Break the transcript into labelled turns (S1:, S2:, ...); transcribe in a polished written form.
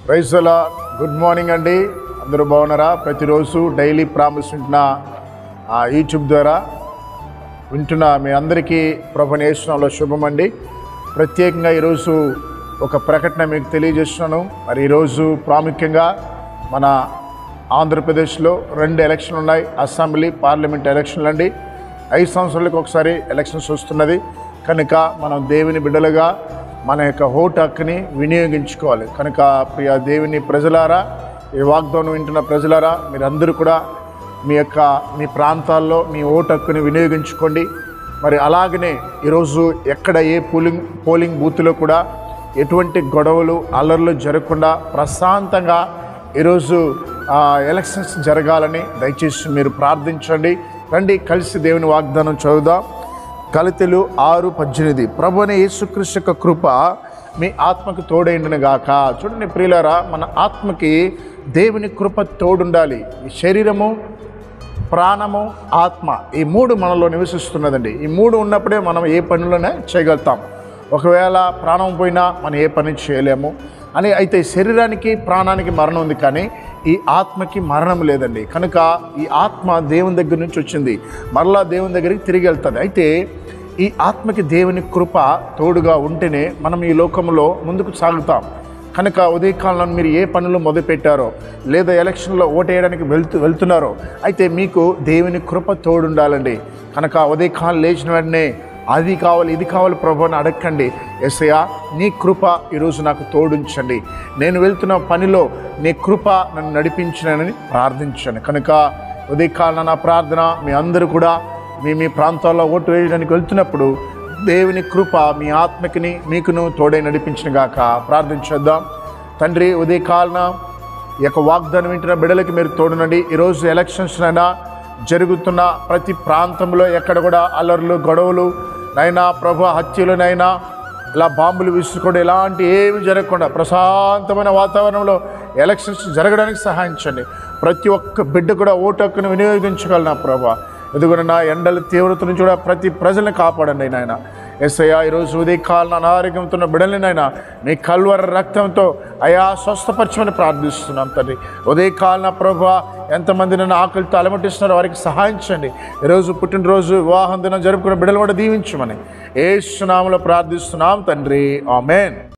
S1: Praise the lord. Good morning అండి. అందరూ బాగున్నారా? ప్రతిరోజు డైలీ ప్రామిస్ వింటున్న యూట్యూబ్ ద్వారా వింటున్న మీ అందరికీ ప్రభుని యేసునామములో శుభమండి. ప్రత్యేకంగా ఈరోజు ఒక ప్రకటన మీకు తెలియజేస్తున్నాను. మరి ఈరోజు ప్రాముఖ్యంగా మన ఆంధ్రప్రదేశ్లో 2 ఎలక్షన్లు ఉన్నాయి. అసెంబ్లీ, పార్లమెంట్ ఎలక్షన్లు అండి. 5 సంవత్సరాలకు ఒకసారి ఎలక్షన్స్ వస్తున్నది కనుక మనం దేవుని బిడ్డలుగా మన యొక్క ఓటు హక్కుని వినియోగించుకోవాలి. కనుక ప్రియ దేవుని ప్రజలారా, ఈ వాగ్దానం వింటున్న ప్రజలారా, మీరందరూ కూడా మీ ప్రాంతాల్లో మీ ఓటు హక్కుని వినియోగించుకోండి. మరి అలాగనే ఈరోజు ఎక్కడ ఏ పోలింగ్ బూత్లో కూడా ఎటువంటి గొడవలు అల్లర్లు జరగకుండా ప్రశాంతంగా ఈరోజు ఎలక్షన్స్ జరగాలని దయచేసి మీరు ప్రార్థించండి. రండి కలిసి దేవుని వాగ్దానం చదువుదాం. గలతీయులు 6:18 ప్రభువైన యేసుక్రీస్తు యొక్క కృప మీ ఆత్మకు తోడైండును గాక. చూడండి ప్రియులారా, మన ఆత్మకి దేవుని కృప తోడుండాలి. ఈ శరీరము, ప్రాణము, ఆత్మ, ఈ 3 మనలో నివసిస్తున్నదండి. ఈ 3 ఉన్నప్పుడే మనం ఏ పనులనే చేయగలుగుతాం. ఒకవేళ ప్రాణం పోయినా మనం ఏ పని చేయలేము అని. అయితే శరీరానికి ప్రాణానికి మరణం ఉంది, కానీ ఈ ఆత్మకి మరణం లేదండి. కనుక ఈ ఆత్మ దేవుని దగ్గర నుంచి వచ్చింది, మరలా దేవుని దగ్గరికి తిరిగి వెళ్తుంది. అయితే ఈ ఆత్మకి దేవుని కృప తోడుగా ఉంటేనే మనం ఈ లోకంలో ముందుకు సాగుతాం. కనుక ఉదయకాలంలో మీరు ఏ పనులు మొదలుపెట్టారో, లేదా ఎలక్షన్లో ఓటేయడానికి వెళ్తున్నారో, అయితే మీకు దేవుని కృప తోడుండాలండి. కనుక ఉదయకాలం లేచిన వెంటనే అది కావాలి, ఇది కావాలి ప్రభు అని అడగండి. యేసయ్యా, నీ కృప ఈరోజు నాకు తోడుంచండి, నేను వెళ్తున్న పనిలో నీ కృప నన్ను నడిపించనని ప్రార్థించండి. కనుక ఉదయకాలం నా ప్రార్థన, మీ అందరూ కూడా మీ ప్రాంతాల్లో ఓటు వేయడానికి వెళ్తున్నప్పుడు దేవుని కృప మీ ఆత్మకిని మీకును తోడై నడిపించిన గాక. ప్రార్థించేద్దాం. తండ్రి, ఉదయకాలన ఈ యొక్క వాగ్దానం వింటున్న బిడ్డలకి మీరు తోడునండి. ఈరోజు ఎలక్షన్స్ అయినా జరుగుతున్న ప్రతి ప్రాంతంలో ఎక్కడ కూడా అల్లర్లు, గొడవలు నైనా ప్రభు, హత్యలునైనా ఇలా బాంబులు విసుకోవడం ఇలాంటి ఏమి జరగకుండా ప్రశాంతమైన వాతావరణంలో ఎలక్షన్స్ జరగడానికి సహాయించండి. ప్రతి ఒక్క బిడ్డ కూడా ఓటు హక్కును వినియోగించగలనా ప్రభు. ఎదుగున్న ఎండల తీవ్రత నుంచి కూడా ప్రతి ప్రజల్ని కాపాడండి నాయన. యేసయ్యా, ఈరోజు ఉదయకాలం అనారోగ్యంతో ఉన్న బిడ్డల్ని నాయన మీ కల్వరి రక్తంతో అయా స్వస్థపరచమని ప్రార్థిస్తున్నాం తండ్రి. ఉదయకాలం ప్రభువా, ఎంతమంది నన్ను ఆకలితో అలమటిస్తున్నారో వారికి సహాయించండి. ఈరోజు పుట్టినరోజు, వివాహం దినం జరుపుకున్న బిడ్డలు కూడా దీవించమని యేసు నామములో ప్రార్థిస్తున్నాం తండ్రి. ఆమేన్.